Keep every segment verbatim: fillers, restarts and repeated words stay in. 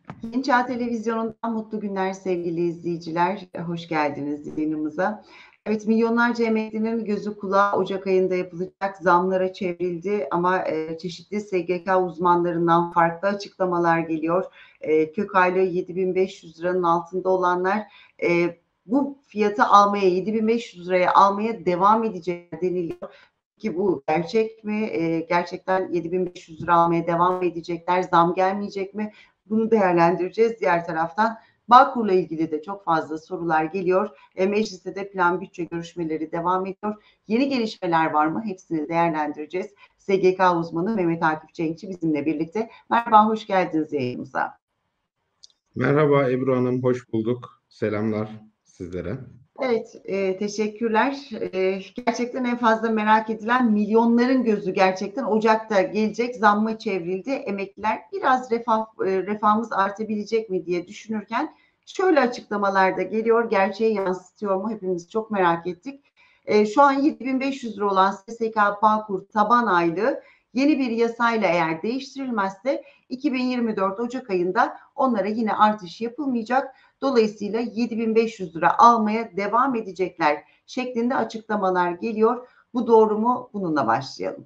Yeni Çağ Televizyonu'ndan mutlu günler sevgili izleyiciler. Hoş geldiniz yayınımıza. Evet, milyonlarca emeklinin gözü kulağı Ocak ayında yapılacak zamlara çevrildi ama e, çeşitli S G K uzmanlarından farklı açıklamalar geliyor. E, kök aylığı yedi bin beş yüz liranın altında olanlar e, bu fiyatı almaya, yedi bin beş yüz liraya almaya devam edecek deniliyor. Ki bu gerçek mi? E, gerçekten yedi bin beş yüz lira almaya devam edecekler, zam gelmeyecek mi? Bunu değerlendireceğiz. Diğer taraftan Bağkur'la ilgili de çok fazla sorular geliyor. E, mecliste de plan bütçe görüşmeleri devam ediyor. Yeni gelişmeler var mı? Hepsini değerlendireceğiz. S G K uzmanı Mehmet Akif Cenkçi bizimle birlikte. Merhaba, hoş geldiniz yayınımıza. Merhaba Ebru Hanım, hoş bulduk. Selamlar sizlere. Evet, e, teşekkürler. E, gerçekten en fazla merak edilen milyonların gözü gerçekten Ocak'ta gelecek zamma çevrildi. Emekliler biraz refah, e, refahımız artabilecek mi diye düşünürken şöyle açıklamalar da geliyor. Gerçeği yansıtıyor mu? Hepimiz çok merak ettik. E, şu an yedi bin beş yüz lira olan S S K Bağkur taban aylığı yeni bir yasayla eğer değiştirilmezse iki bin yirmi dört Ocak ayında onlara yine artış yapılmayacak. Dolayısıyla yedi bin beş yüz lira almaya devam edecekler şeklinde açıklamalar geliyor. Bu doğru mu? Bununla başlayalım.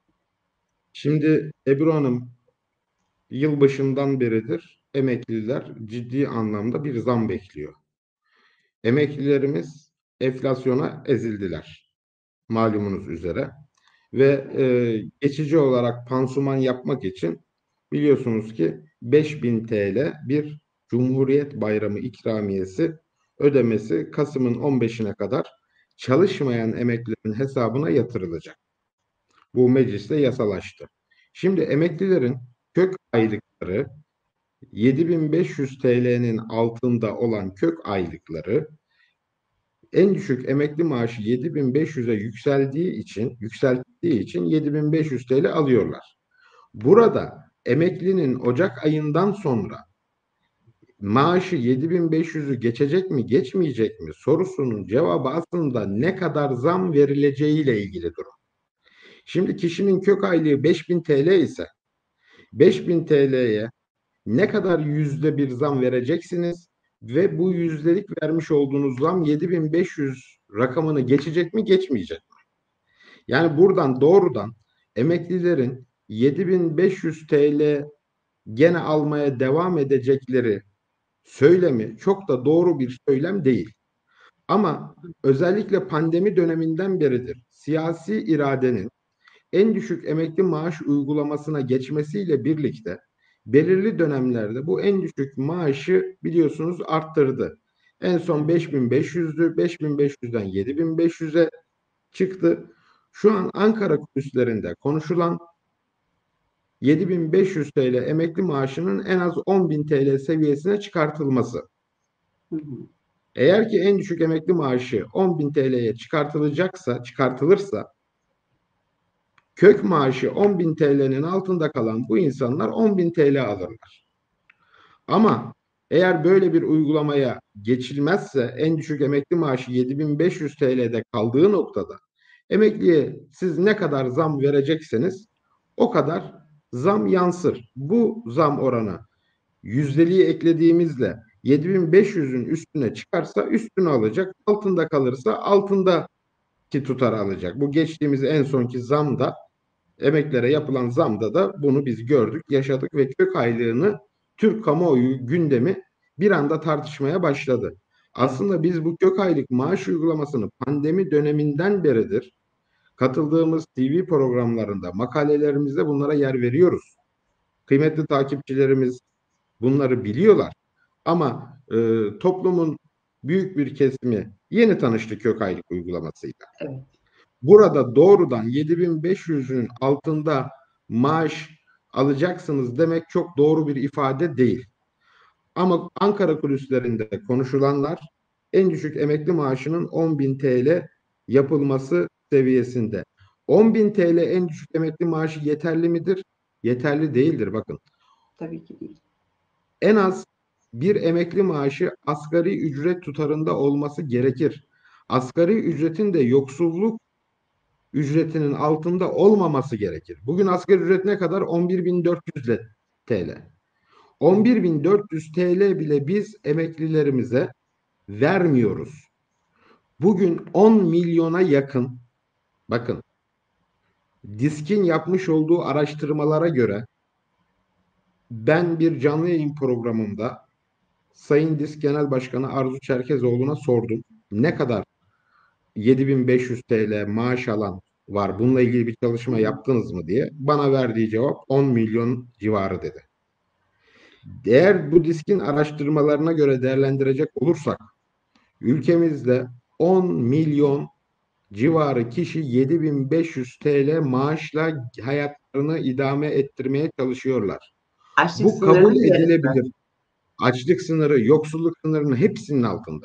Şimdi Ebru Hanım, yılbaşından beridir emekliler ciddi anlamda bir zam bekliyor. Emeklilerimiz enflasyona ezildiler, malumunuz üzere. Ve e, geçici olarak pansuman yapmak için biliyorsunuz ki beş bin T L bir Cumhuriyet Bayramı ikramiyesi ödemesi Kasım'ın on beşine kadar çalışmayan emeklilerin hesabına yatırılacak. Bu mecliste yasalaştı. Şimdi emeklilerin kök aylıkları yedi bin beş yüz T L'nin altında olan kök aylıkları en düşük emekli maaşı yedi bin beş yüze yükseldiği için, yükselttiği için yedi bin beş yüz T L alıyorlar. Burada emeklinin Ocak ayından sonra maaşı yedi bin beş yüzü geçecek mi, geçmeyecek mi sorusunun cevabı aslında ne kadar zam verileceğiyle ilgili durum. Şimdi kişinin kök aylığı beş bin T L ise beş bin T L'ye ne kadar yüzde bir zam vereceksiniz ve bu yüzdelik vermiş olduğunuz zam yedi bin beş yüz rakamını geçecek mi, geçmeyecek mi? Yani buradan doğrudan emeklilerin yedi bin beş yüz T L gene almaya devam edecekleri söylemi çok da doğru bir söylem değil. Ama özellikle pandemi döneminden beridir siyasi iradenin en düşük emekli maaş uygulamasına geçmesiyle birlikte belirli dönemlerde bu en düşük maaşı biliyorsunuz arttırdı. En son beş bin beş yüzdü, beş bin beş yüzden yedi bin beş yüze çıktı. Şu an Ankara kulislerinde konuşulan yedi bin beş yüz T L emekli maaşının en az on bin T L seviyesine çıkartılması. Hı hı. Eğer ki en düşük emekli maaşı on bin T L'ye çıkartılacaksa, çıkartılırsa kök maaşı on bin T L'nin altında kalan bu insanlar on bin T L alırlar. Ama eğer böyle bir uygulamaya geçilmezse en düşük emekli maaşı yedi bin beş yüz T L'de kaldığı noktada emekliye siz ne kadar zam verecekseniz o kadar zam yansır. Bu zam oranı yüzdeliği eklediğimizle yedi bin beş yüzün üstüne çıkarsa üstünü alacak, altında kalırsa altındaki tutar alacak. Bu geçtiğimiz en sonki zamda emeklere yapılan zamda da bunu biz gördük, yaşadık ve kök aylığını Türk kamuoyu gündemi bir anda tartışmaya başladı. Evet. Aslında biz bu kök aylık maaş uygulamasını pandemi döneminden beridir katıldığımız T V programlarında, makalelerimizde bunlara yer veriyoruz. Kıymetli takipçilerimiz bunları biliyorlar. Ama e, toplumun büyük bir kesimi yeni tanıştı kök aylık uygulamasıyla. Evet. Burada doğrudan yedi bin beş yüzün altında maaş alacaksınız demek çok doğru bir ifade değil. Ama Ankara kulislerinde konuşulanlar en düşük emekli maaşının on bin T L yapılması seviyesinde. on bin T L en düşük emekli maaşı yeterli midir? Yeterli değildir bakın. Tabii ki değil. En az bir emekli maaşı asgari ücret tutarında olması gerekir. Asgari ücretin de yoksulluk ücretinin altında olmaması gerekir. Bugün asgari ücret ne kadar? on bir bin dört yüz T L. on bir bin dört yüz T L bile biz emeklilerimize vermiyoruz. Bugün on milyona yakın, bakın, DİSK'in yapmış olduğu araştırmalara göre ben bir canlı yayın programımda Sayın DİSK Genel Başkanı Arzu Çerkezoğlu'na sordum. Ne kadar yedi bin beş yüz T L maaş alan var? Bununla ilgili bir çalışma yaptınız mı diye. Bana verdiği cevap on milyon civarı dedi. Eğer bu DİSK'in araştırmalarına göre değerlendirecek olursak ülkemizde on milyon civarı kişi yedi bin beş yüz T L maaşla hayatlarını idame ettirmeye çalışıyorlar. Açlık Bu kabul sınırının yarısı. edilebilir. Açlık sınırı, yoksulluk sınırının hepsinin altında.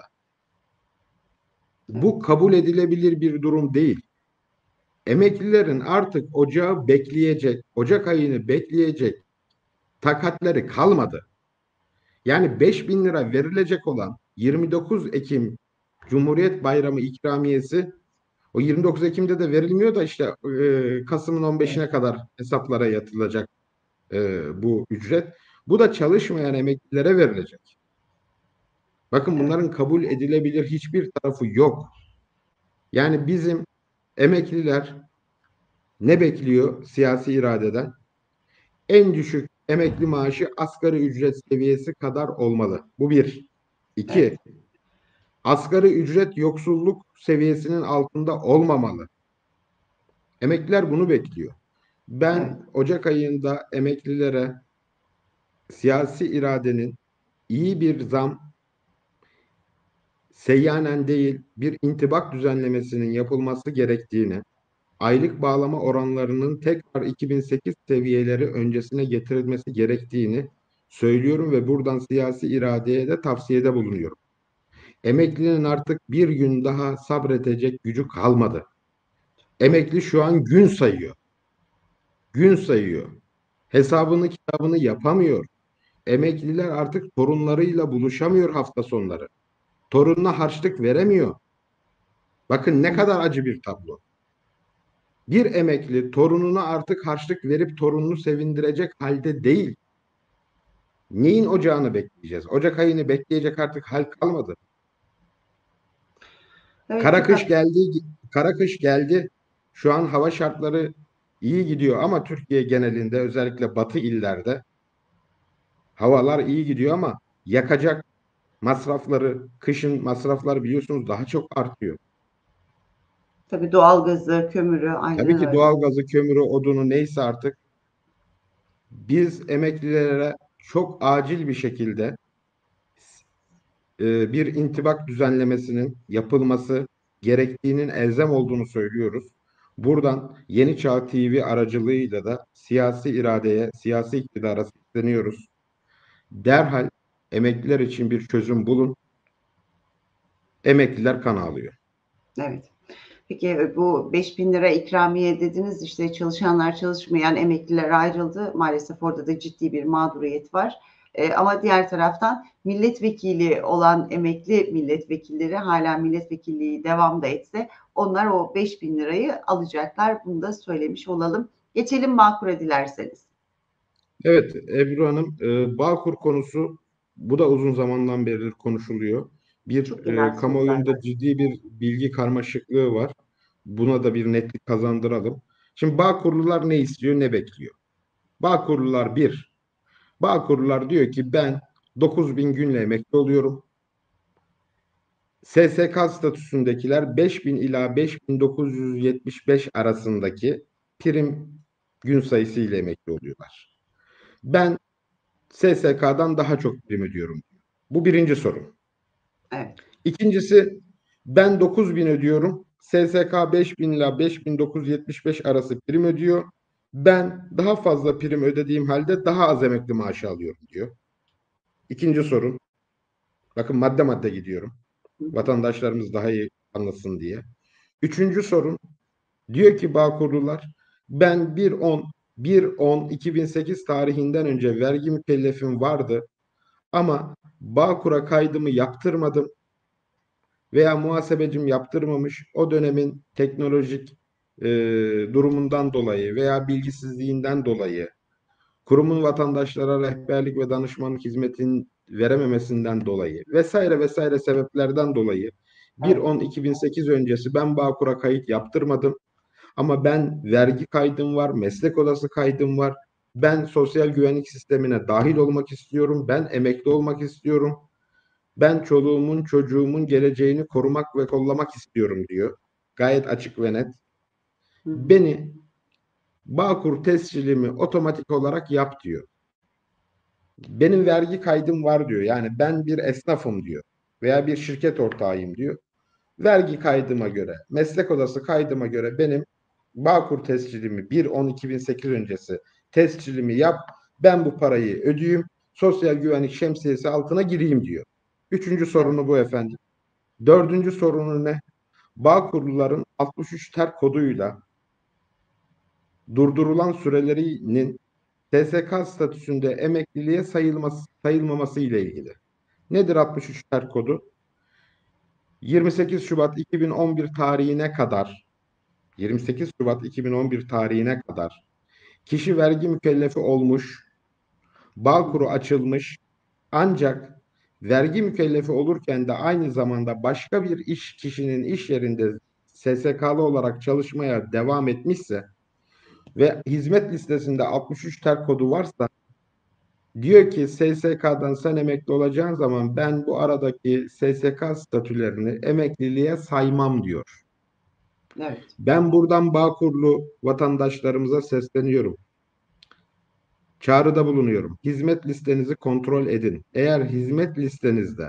Evet, Bu kabul edilebilir bir durum değil. Emeklilerin artık ocağı bekleyecek, Ocak ayını bekleyecek takatleri kalmadı. Yani beş bin lira verilecek olan yirmi dokuz Ekim Cumhuriyet Bayramı ikramiyesi, o yirmi dokuz Ekim'de de verilmiyor da işte e, Kasım'ın on beşine kadar hesaplara yatılacak e, bu ücret. Bu da çalışmayan emeklilere verilecek. Bakın, evet, bunların kabul edilebilir hiçbir tarafı yok. Yani bizim emekliler ne bekliyor siyasi iradeden? En düşük emekli maaşı asgari ücret seviyesi kadar olmalı. Bu bir. evet. İki, asgari ücret yoksulluk seviyesinin altında olmamalı. Emekliler bunu bekliyor. Evet. Ben Ocak ayında emeklilere siyasi iradenin iyi bir zam, seyyanen değil bir intibak düzenlemesinin yapılması gerektiğini, aylık bağlama oranlarının tekrar iki bin sekiz seviyeleri öncesine getirilmesi gerektiğini söylüyorum ve buradan siyasi iradeye de tavsiyede bulunuyorum. Emeklinin artık bir gün daha sabredecek gücü kalmadı. Evet. Emekli şu an gün sayıyor. Gün sayıyor. Hesabını kitabını yapamıyor. Emekliler artık torunlarıyla buluşamıyor hafta sonları. Torununa harçlık veremiyor. Bakın ne kadar acı bir tablo. Bir emekli torununa artık harçlık verip torununu sevindirecek halde değil. Neyin ocağını bekleyeceğiz? Ocak ayını bekleyecek artık hal kalmadı. Evet, Kara çok kış haklısın. geldi, kara kış geldi. Şu an hava şartları iyi gidiyor ama Türkiye genelinde, özellikle batı illerde havalar iyi gidiyor ama yakacak masrafları, kışın masraflar biliyorsunuz daha çok artıyor. Tabii doğalgazı, kömürü Tabii aynen ki öyle. doğalgazı, kömürü, odunu neyse artık biz emeklilere çok acil bir şekilde e, bir intibak düzenlemesinin yapılması gerektiğinin elzem olduğunu söylüyoruz. Buradan Yeni Çağ T V aracılığıyla da siyasi iradeye, siyasi iktidara sesleniyoruz. Derhal emekliler için bir çözüm bulun. Emekliler kan ağlıyor. Evet. Peki e, bu beş bin lira ikramiye dediniz, işte çalışanlar çalışmayan emekliler ayrıldı. Maalesef orada da ciddi bir mağduriyet var. E, ama diğer taraftan milletvekili olan emekli milletvekilleri hala milletvekilliği devam da etse onlar o beş bin lirayı alacaklar. Bunu da söylemiş olalım. Geçelim Bağkur'a dilerseniz. Evet Ebru Hanım, e, Bağkur konusu bu da uzun zamandan beri konuşuluyor. Bir Çok gelen e, sorular kamuoyunda var. ciddi bir bilgi karmaşıklığı var. Buna da bir netlik kazandıralım. Şimdi Bağkurlular ne istiyor, ne bekliyor? Bağkurlular bir, Bağkurlular diyor ki ben dokuz bin günle emekli oluyorum. S S K statüsündekiler beş bin ila beş bin dokuz yüz yetmiş beş arasındaki prim gün sayısı ile emekli oluyorlar. Ben S S K'dan daha çok prim ödüyorum. Bu birinci sorun. Evet. İkincisi, ben dokuz bin ödüyorum. S S K beş bin ila beş bin dokuz yüz yetmiş beş arası prim ödüyor. Ben daha fazla prim ödediğim halde daha az emekli maaşı alıyorum diyor. İkinci sorun. Bakın madde madde gidiyorum. Hı hı. Vatandaşlarımız daha iyi anlasın diye. Üçüncü sorun. Diyor ki Bağkurlular, ben bir on bir on iki bin sekiz tarihinden önce vergi mükellefim vardı ama Bağkur'a kaydımı yaptırmadım veya muhasebecim yaptırmamış. O dönemin teknolojik e, durumundan dolayı veya bilgisizliğinden dolayı kurumun vatandaşlara rehberlik ve danışmanlık hizmetinin verememesinden dolayı vesaire vesaire sebeplerden dolayı bir Evet. on iki bin sekiz öncesi ben Bağkur'a kayıt yaptırmadım. Ama ben vergi kaydım var, meslek odası kaydım var. Ben sosyal güvenlik sistemine dahil olmak istiyorum. Ben emekli olmak istiyorum. Ben çoluğumun, çocuğumun geleceğini korumak ve kollamak istiyorum diyor. Gayet açık ve net. Hı hı. Beni Bağkur tescilimi otomatik olarak yap diyor. Benim vergi kaydım var diyor. Yani ben bir esnafım diyor. Veya bir şirket ortağıyım diyor. Vergi kaydıma göre, meslek odası kaydıma göre benim Bağkur tescilimi bir on iki bin sekiz öncesi tescilimi yap. Ben bu parayı ödeyeyim. Sosyal güvenlik şemsiyesi altına gireyim diyor. Üçüncü Evet. sorunu bu efendim. Dördüncü sorunu ne? Bağkurluların altmış üç ter koduyla durdurulan sürelerinin S S K statüsünde emekliliğe sayılması, sayılmaması ile ilgili. Nedir altmış üç ter kodu? yirmi sekiz Şubat iki bin on bir tarihine kadar yirmi sekiz Şubat iki bin on bir tarihine kadar kişi vergi mükellefi olmuş, Hı Bağkur'u hı. açılmış ancak vergi mükellefi olurken de aynı zamanda başka bir iş kişinin iş yerinde S S K'lı olarak çalışmaya devam etmişse ve hizmet listesinde altmış üç ter kodu varsa diyor ki S S K'dan sen emekli olacağın zaman ben bu aradaki S S K statülerini emekliliğe saymam diyor. Evet. Ben buradan Bağkurlu vatandaşlarımıza sesleniyorum. Çağrıda bulunuyorum. Hizmet listenizi kontrol edin. Eğer hizmet listenizde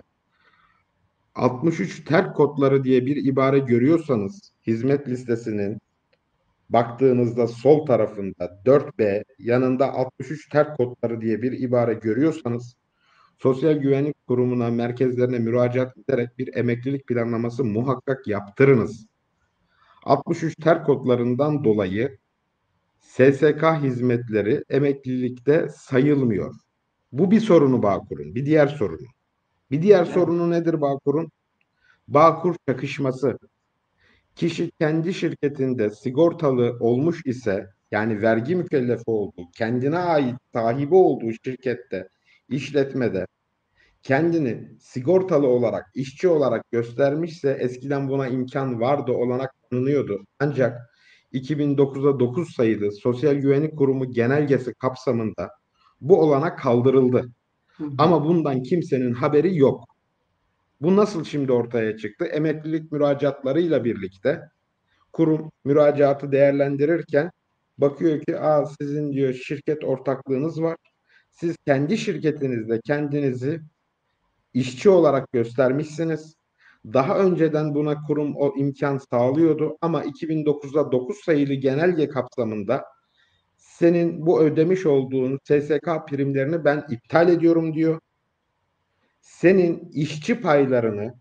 altmış üç terk kodları diye bir ibare görüyorsanız hizmet listesinin baktığınızda sol tarafında dört B yanında altmış üç terk kodları diye bir ibare görüyorsanız Sosyal Güvenlik Kurumu'na merkezlerine müracaat ederek bir emeklilik planlaması muhakkak yaptırınız. altmış üç terk kodlarından dolayı S S K hizmetleri emeklilikte sayılmıyor. Bu bir sorunu Bağkur'un. Bir diğer sorunu. Bir diğer Evet. sorunu nedir Bağkur'un? Bağkur çakışması. Kişi kendi şirketinde sigortalı olmuş ise yani vergi mükellefi olduğu, kendine ait sahibi olduğu şirkette, işletmede kendini sigortalı olarak, işçi olarak göstermişse eskiden buna imkan vardı, olanak tanınıyordu. Ancak iki bin dokuza dokuz sayılı Sosyal Güvenlik Kurumu genelgesi kapsamında bu olanak kaldırıldı. Hı hı. Ama bundan kimsenin haberi yok. Bu nasıl şimdi ortaya çıktı? Emeklilik müracaatlarıyla birlikte kurum müracaatı değerlendirirken bakıyor ki Aa, sizin diyor şirket ortaklığınız var. Siz kendi şirketinizde kendinizi işçi olarak göstermişsiniz. Daha önceden buna kurum o imkan sağlıyordu ama iki bin dokuzda dokuz sayılı genelge kapsamında senin bu ödemiş olduğun S S K primlerini ben iptal ediyorum diyor. Senin işçi paylarını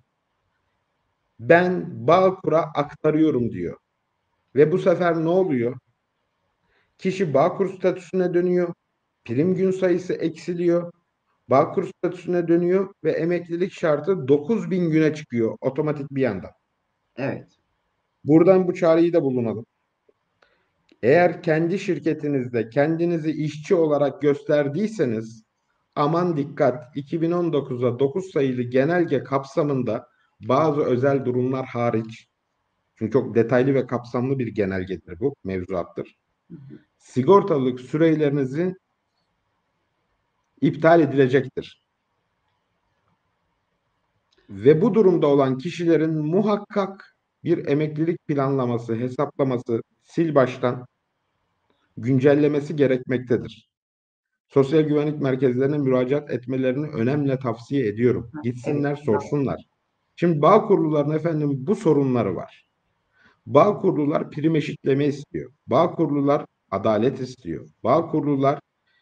ben Bağkur'a aktarıyorum diyor. Ve bu sefer ne oluyor? Kişi Bağkur statüsüne dönüyor. Prim gün sayısı eksiliyor. Bağkur statüsüne dönüyor ve emeklilik şartı dokuz bin güne çıkıyor otomatik bir anda. Evet. Buradan bu çağrıyı da bulunalım. Eğer kendi şirketinizde kendinizi işçi olarak gösterdiyseniz aman dikkat iki bin on dokuzda dokuz sayılı genelge kapsamında bazı özel durumlar hariç çünkü çok detaylı ve kapsamlı bir genelgedir bu mevzuattır. Hı hı. Sigortalılık sürelerinizin iptal edilecektir. Ve bu durumda olan kişilerin muhakkak bir emeklilik planlaması, hesaplaması, sil baştan güncellemesi gerekmektedir. Sosyal güvenlik merkezlerine müracaat etmelerini önemli tavsiye ediyorum. Evet. Gitsinler, sorsunlar. Şimdi Bağkurluların efendim bu sorunları var. Bağkurlular prim eşitleme istiyor. Bağkurlular adalet istiyor. Bağkurlular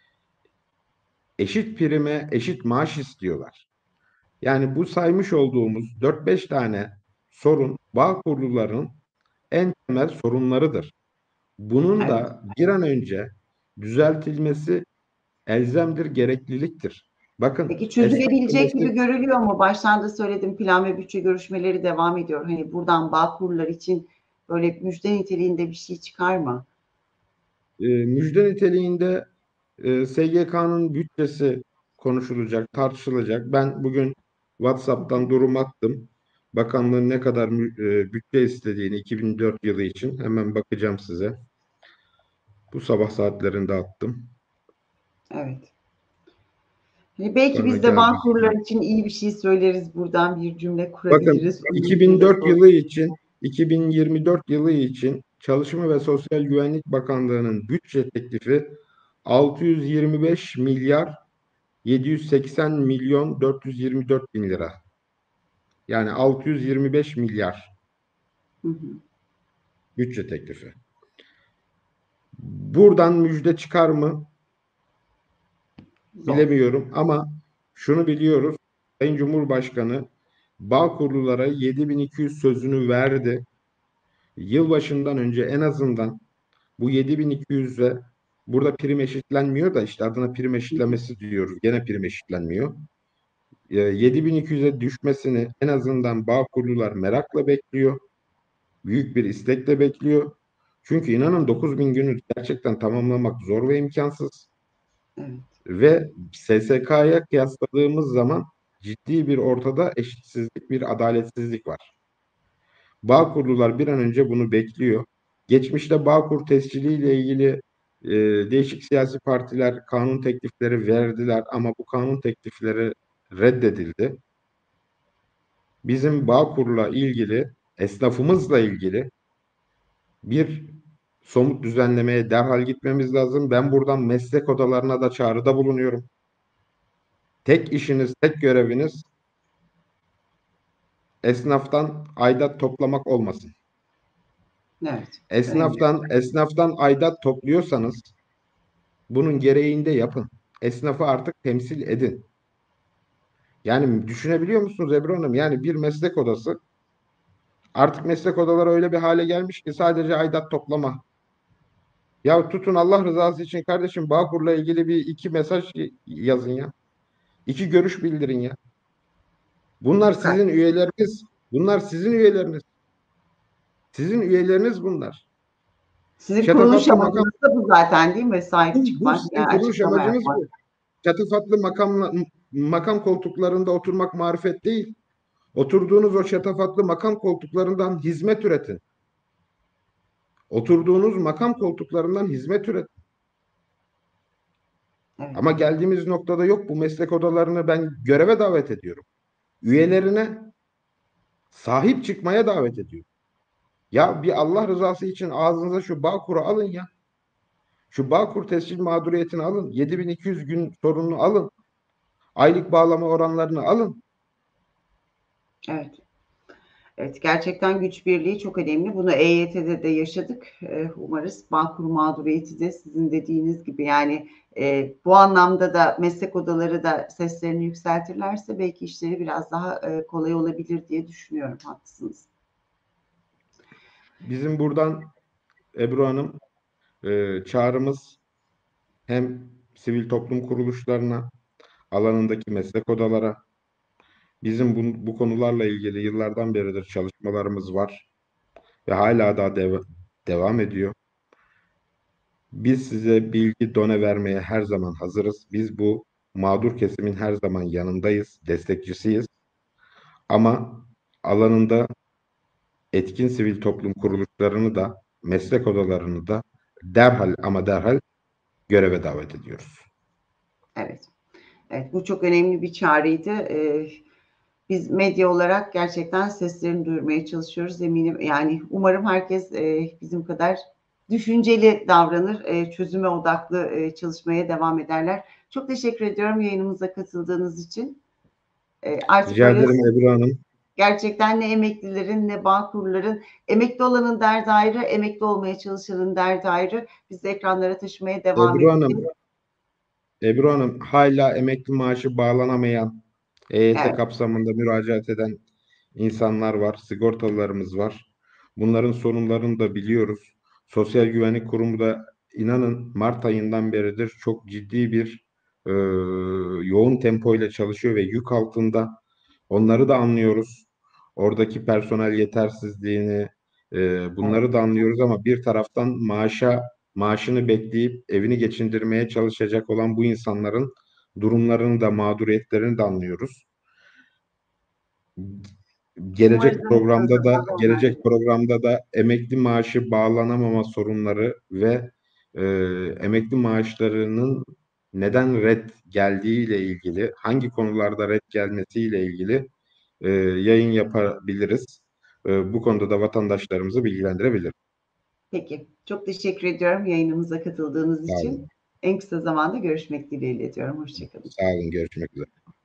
eşit prime, eşit maaş istiyorlar. Yani bu saymış olduğumuz dört beş tane sorun Bağkurluların en temel sorunlarıdır. Bunun Evet. da bir an önce düzeltilmesi elzemdir, gerekliliktir. Bakın Peki esnaf ve çözülebilecek gibi meslek görülüyor mu? Baştan da söyledim, plan ve bütçe görüşmeleri devam ediyor. Hani buradan Bağkurlar için böyle müjde niteliğinde bir şey çıkar mı? e, müjde niteliğinde e, S G K'nın bütçesi konuşulacak, tartışılacak. Ben bugün WhatsApp'tan durum attım. Bakanlığın ne kadar mü- e, bütçe istediğini iki bin dört yılı için hemen bakacağım size. Bu sabah saatlerinde attım. Evet. Hani belki Bana biz de geldi. Bağkurlar için iyi bir şey söyleriz, buradan bir cümle Bakın kurabiliriz. Umuduyla iki bin dört yılı sohbet. için iki bin yirmi dört yılı için Çalışma ve Sosyal Güvenlik Bakanlığı'nın bütçe teklifi altı yüz yirmi beş milyar yedi yüz seksen milyon dört yüz yirmi dört bin lira. Yani altı yüz yirmi beş milyar Hı hı. bütçe teklifi. Buradan müjde çıkar mı Zor. bilemiyorum ama şunu biliyoruz. Sayın Cumhurbaşkanı Bağkurlulara yedi bin iki yüz sözünü verdi. Yılbaşından önce en azından bu yedi bin iki yüze burada prim eşitlenmiyor da işte adına prim Hı hı. eşitlemesi diyoruz. Gene prim eşitlenmiyor. E, yedi bin iki yüze düşmesini en azından Bağkurlular merakla bekliyor. Büyük bir istekle bekliyor. Çünkü inanın dokuz bin günü gerçekten tamamlamak zor ve imkansız. Evet. Ve S S K'ya kıyasladığımız zaman ciddi bir ortada eşitsizlik, bir adaletsizlik var. Bağkurlular bir an önce bunu bekliyor. Geçmişte Bağkur tesciliyle ilgili e, değişik siyasi partiler kanun teklifleri verdiler ama bu kanun teklifleri reddedildi. Bizim Bağkur'la ilgili, esnafımızla ilgili bir somut düzenlemeye derhal gitmemiz lazım. Ben buradan meslek odalarına da çağrıda bulunuyorum. Tek işiniz, tek göreviniz esnaftan aidat toplamak olmasın. Evet. Önemli. Esnaftan, esnaftan aidat topluyorsanız bunun gereğini de yapın. Esnafı artık temsil edin. Yani düşünebiliyor musunuz Ebru Hanım? Yani bir meslek odası artık meslek odaları öyle bir hale gelmiş ki sadece aidat toplama. Ya tutun Allah rızası için kardeşim Bağkur'la ilgili bir iki mesaj yazın ya. İki görüş bildirin ya. Bunlar Çok sizin haklısın. üyeleriniz. Bunlar sizin üyeleriniz. Sizin üyeleriniz bunlar. Sizin kuruluş Şatafatlı makam amacınız da bu zaten, değil mi? Sahip bu, bu çıkmak, sizin yani kuruluş açıklama amacınız yapmak. bu. Şatafatlı makamla, makam koltuklarında oturmak marifet değil. Oturduğunuz o şatafatlı makam koltuklarından hizmet üretin. Oturduğunuz makam koltuklarından hizmet üretin. Evet. Ama geldiğimiz noktada yok. Bu meslek odalarını ben göreve davet ediyorum. Üyelerine sahip çıkmaya davet ediyorum. Ya bir Allah rızası için ağzınıza şu Bağkur'u alın ya. Şu Bağkur tescil mağduriyetini alın. yedi bin iki yüz gün sorununu alın. Aylık bağlama oranlarını alın. Evet. Evet, gerçekten güç birliği çok önemli. Bunu E Y T'de de yaşadık. Ee, umarız Bağkur mağduriyeti de sizin dediğiniz gibi, yani e, bu anlamda da meslek odaları da seslerini yükseltirlerse belki işleri biraz daha e, kolay olabilir diye düşünüyorum. Haklısınız. Bizim buradan Ebru Hanım e, çağrımız hem sivil toplum kuruluşlarına, alanındaki meslek odalara, bizim bu, bu konularla ilgili yıllardan beridir çalışmalarımız var ve hala daha dev- devam ediyor. Biz size bilgi done vermeye her zaman hazırız. Biz bu mağdur kesimin her zaman yanındayız, destekçisiyiz. Ama alanında etkin sivil toplum kuruluşlarını da, meslek odalarını da derhal ama derhal göreve davet ediyoruz. Evet. Evet, bu çok önemli bir çağrıydı. Ee, biz medya olarak gerçekten seslerini duyurmaya çalışıyoruz. Eminim, yani umarım herkes e, bizim kadar düşünceli davranır, e, çözüme odaklı e, çalışmaya devam ederler. Çok teşekkür ediyorum yayınımıza katıldığınız için. E, artık Rica böyle ederim Ebru Hanım. gerçekten ne emeklilerin ne Bağkurların, emekli olanın derdi ayrı, emekli olmaya çalışanın derdi ayrı. Biz de ekranlara taşımaya devam Ebru edeceğiz. Hanım, Ebru Hanım hala emekli maaşı bağlanamayan, E Y T Evet, kapsamında müracaat eden insanlar var, sigortalılarımız var. Bunların sorunlarını da biliyoruz. Sosyal Güvenlik Kurumu da inanın Mart ayından beridir çok ciddi bir e, yoğun tempo ile çalışıyor ve yük altında. Onları da anlıyoruz. Oradaki personel yetersizliğini, e, evet, bunları da anlıyoruz ama bir taraftan maaşa maaşını bekleyip evini geçindirmeye çalışacak olan bu insanların durumlarını da mağduriyetlerini de anlıyoruz. Umarız Gelecek en kısa programda da zamanda onlar gelecek da. programda da emekli maaşı bağlanamama sorunları ve e, emekli maaşlarının neden red geldiğiyle ilgili, hangi konularda red gelmesiyle ilgili e, yayın yapabiliriz. E, bu konuda da vatandaşlarımızı bilgilendirebiliriz. Peki. Çok teşekkür ediyorum yayınımıza katıldığınız Sağ için. olun. En kısa zamanda görüşmek dileğiyle diyorum. Hoşça kalın. Sağ olun. Görüşmek üzere.